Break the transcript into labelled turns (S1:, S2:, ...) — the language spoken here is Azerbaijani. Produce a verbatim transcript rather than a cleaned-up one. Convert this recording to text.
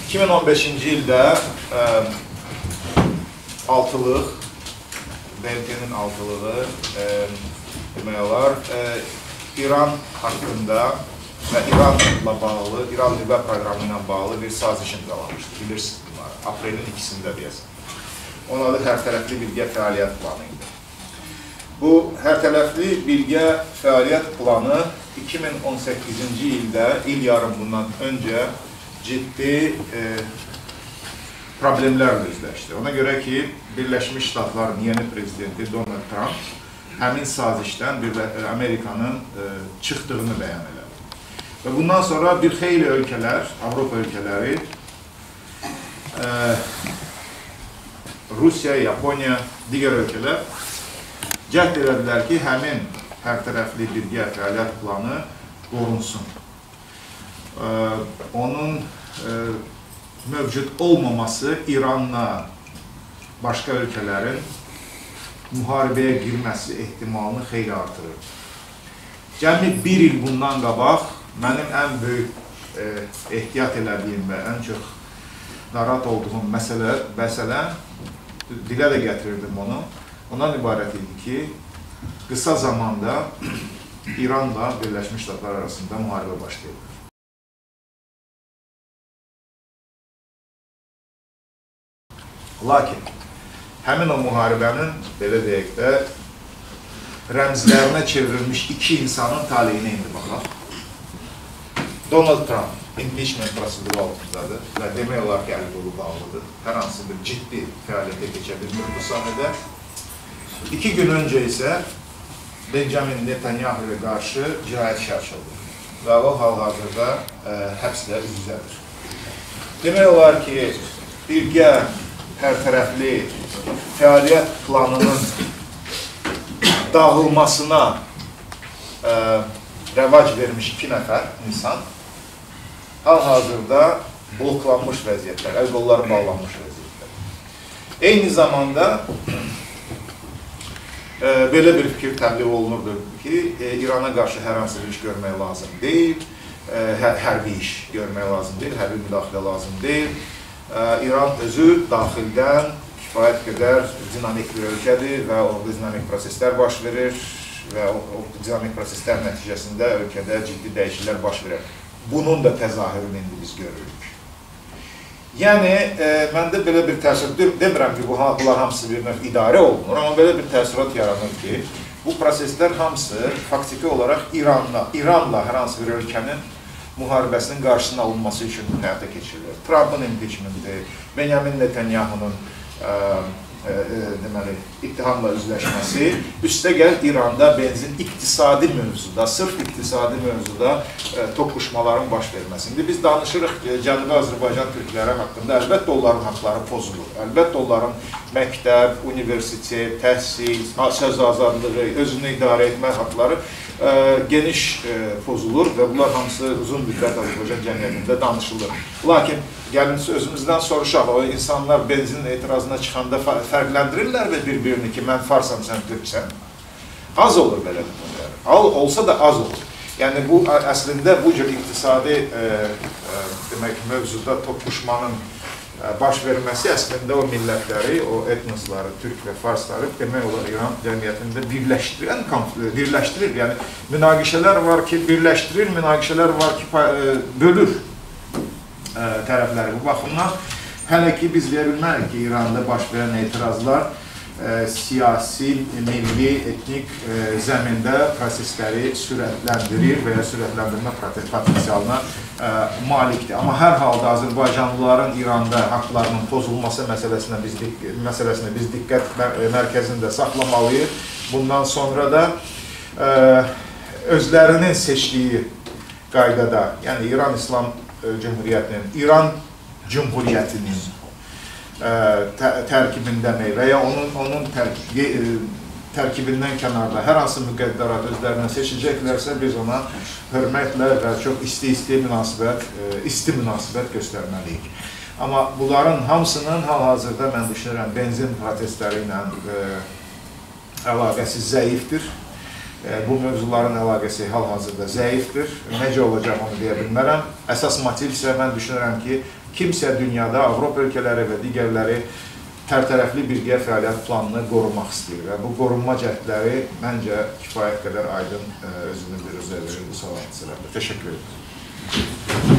S1: iki min on beşinci ildə ə, altılıq, B M T-nin altılığı ə, demək olar, ə, İran haqqında və İranla bağlı, İran nüvə proqramı ilə bağlı bir saziş imzalamışdı. Bilirsiniz bunları, aprelin ikisində deyəsən. Onun adı hərtərəfli birgə fəaliyyət planı idi. Bu hərtərəfli birgə fəaliyyət planı iki min on səkkizinci ildə, il yarım bundan öncə ciddi e, problemlərlə üzləşdi. Ona görə ki, Birləşmiş Ştatların yeni prezidenti Donald Trump həmin sazişdən Amerikanın e, çıxdığını bəyan elədi. Və bundan sonra bir xeyli ölkələr, Avropa ölkələri, e, Rusiya, Yaponiya, digər ölkələr cəhd elədilər ki, həmin hərtərəfli birgə fəaliyyət planı qorunsun. E, onun e, mövcud olmaması İranla başqa ölkələrin müharibəyə girməsi ehtimalını xeyli artırır. Cəmi bir il bundan qabaq mənim ən böyük e, ehtiyat elədiyim və ən çox narahat olduğum məsələ, məsələ dilə də gətirirdim onu. Ondan ibarət idi ki, qısa zamanda İranla Birləşmiş Ştatlar arasında müharibə başlayır. Lakin, həmin o müharibənin, belə deyək də, rəmzlərinə çevrilmiş iki insanın taleyinə indi baxaq. Donald Trump impeachment proseduru altındadır və demək olar ki, əli qolu bağlıdır. Hər hansı bir ciddi fəaliyyətə keçə bilmir bu sahədə. İki gün öncə isə Benjamin Netanyahu'ya qarşı cinayət işi açıldı və o hal-hazırda ə, həbslə üz-üzədir. Demək olar ki, birgə hərtərəfli fəaliyyət planının dağılmasına ə, rəvac vermiş iki nəfər insan hal-hazırda bloklanmış vəziyyətlər, əl-qolları bağlanmış vəziyyətlər. Eyni zamanda ə, belə bir fikir təbliğ olunurdu ki, ə, İrana qarşı hər hansı bir iş görmək lazım deyil, ə, hər, hərbi iş görmək lazım deyil, hərbi müdaxilə lazım deyil. İran özü daxildən kifayət qədər dinamik bir ölkədir və orada dinamik proseslər baş verir və o, o dinamik proseslər nəticəsində ölkədə ciddi dəyişikliklər baş verir. Bunun da təzahürünü indi biz görürük. Yəni, e, məndə belə bir təəssürat, demirəm ki, bu, bunlar hamısı bir növ idarə olunur, amma belə bir təəssürat yaranır ki, bu proseslər hamısı faktiki olaraq İranla, İranla hər hansı bir ölkənin müharibəsinin qarşısının alınması üçün həyata keçirilir. Trump'ın impeachmenti, Benjamin Netanyahu'nun deməli, ittihamla üzləşməsi, üstə gəl İranda benzin iqtisadi mövzuda, sırf iqtisadi mövzuda e, toqquşmaların baş verməsi. İndi biz danışırıq e, Cənubi Azərbaycan türkləri haqqında, əlbəttə onların haqları pozulur. Əlbəttə onların məktəb, universitet, təhsil, söz azadlığı, özünü idarə etmə haqları e, geniş e, pozulur və bunlar hamısı uzun müddət Azərbaycan cəmiyyətində danışılır. Lakin gəlin özümüzdən soruşaq, o insanlar benzin etirazına çıxanda fərqləndirirlər və bir-birini ki, mən farsam, sən türksən. Az olur belə bunlar. Al, olsa da az olur. Yəni, bu əslində bu cür iqtisadi e, e, demək, mövzuda toqquşmanın e, baş verməsi əslində o millətləri, o etnosları, türk və farsları demək olar İran cəmiyyətində birləşdirən, birləşdirir. Yəni, münaqişələr var ki, birləşdirir, münaqişələr var ki, e, bölür tərəfləri. Bu baxımdan hələ ki biz deyə bilmərik ki, İranda baş verən etirazlar e, siyasi, milli, etnik e, zəmində prosesləri sürətləndirir və ya sürətləndirmə potensialına e, malikdir. Amma hər halda Azərbaycanlıların İranda haqlarının pozulması məsələsinə biz, məsələsinə biz diqqət mərkəzində saxlamalıyıq. Bundan sonra da e, özlərinin seçdiyi qaydada, yəni İran İslam Cumhuriyyətinin, İran Cumhuriyyətinin ə, tərkibindəmi və ya onun, onun tər, tərkibindən kənarda hər hansı müqəddərat özlərinə seçəcəklərsə, biz ona hörmətlə və çox isti-isti münasibət, ə, isti münasibət göstərməliyik. Amma bunların hamısının hal-hazırda mən düşünürəm, benzin protestləri ilə ə, əlaqəsi zəifdir. Bu mövzuların əlaqəsi hal-hazırda zəifdir. Necə olacaq onu deyə bilmərəm. Əsas motiv isə mən düşünürəm ki, kimsə dünyada Avropa ölkələri və digərləri tərtərəfli birgə fəaliyyət planını qorumaq istəyir və bu qorunma cəhdləri məncə kifayət qədər aydın özünü bir özə verir bu sual hadisələrdə. Təşəkkür edirəm.